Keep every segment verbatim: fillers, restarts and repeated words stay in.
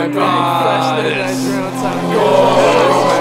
my bodice. Gore, my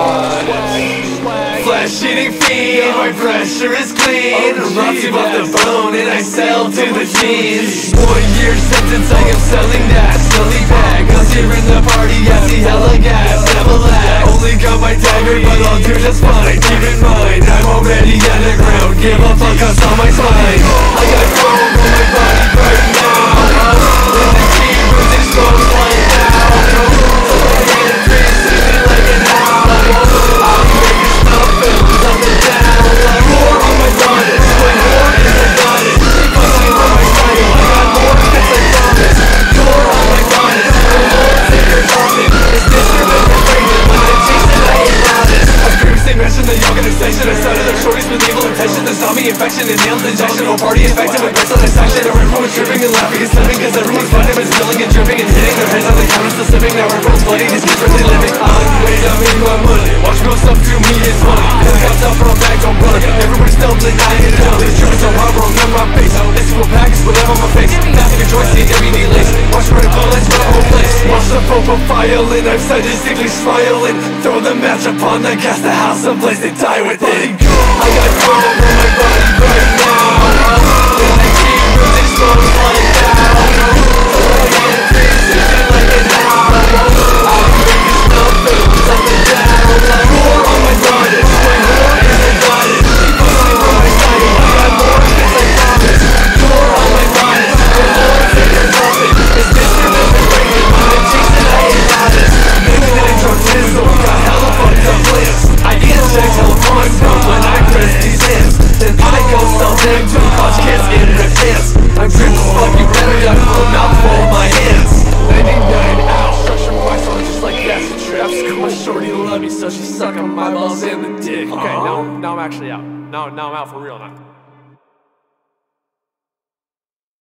bodice. Flesh-eating fiend, my pressure is clean. Rotten off the bone and I sell to the teens. One year sentence, I am selling that smelly bag. Cause here in the party, I see hella gas, never lag. Only got my dagger, but I'll do just fine. Keep in mind, I'm already underground. Give a fuck cause on my spine. I got gold on my body right now. In the key rooms, explode right now. So I hit a three sixty like an owl. I'll be making snuff films up and down. Like Gore on my bodice, when Gore is a goddess. Fucking on my title, I got more fits I promise. Gore on my bodice, when Gore's in your topic. It's disrespect and fragrant, when I'm chasing I ain't modest. As previously mentioned, the organization I started their shorties with evil intentions. They saw me infection and nailed injection. Whole party infected with breaks on this action. Everyone's tripping and laughing and slipping, cause everyone's fun and spilling and dripping and hitting their heads on the counter, still sipping. Now everyone's bloody, these kids really living on ways I make my money. Watch me stuff to me, it's funny. Helicopters up from back, don't run. Everybody's stumbling, I hit it out. It's tripping so hard, wrong on my face. This will pack, it's whatever on my face. Passing a joystick, W D lace. Watch me run bullets, my whole place. Watch the profile and I'm sadistically smiling. Throw the match upon the gas, the house someplace they die with it. I got gold on my body right now. In the key rooms, explode right now. So I hit a three sixty like an owl. I'll be making snuff films up and down. Like Gore on my bodice, when Gore is a goddess. She pussy from my title, I got more fits I promise. Gore on my bodice, when Gore's in your topic. It's disrespect and fragrant, when I'm chasing I ain't modest. Maybe that ain't drunk so we got hella fucked up lips. I inject hella fun from when I press these hands. Then I go sell them to cause kids in their pants. I'm drip as fuck, you better duck from a mouthful of my hands. ninety-nine out, structure my song just like acid traps. My shorty love me, so she suck on my balls and the dick. Okay, now, now I'm actually out. Now, now I'm out for real now.